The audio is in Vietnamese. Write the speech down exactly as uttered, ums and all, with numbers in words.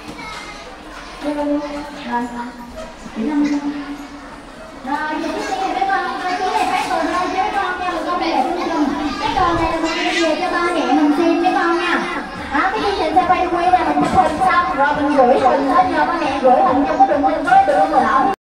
Rồi, chị Năm. Rồi, chị tiếp theo mấy con, chú này phát từ thôi chứ mấy con nha, một con đẹp luôn chừng. Cái con này là mình đi về cho ba mẹ mình xem mấy con nha. Đó, cái chương trình sẽ quay quy là mình chụp hình xong rồi mình gửi hình lên nhờ ba mẹ gửi hình trong cái đường link với đường rồi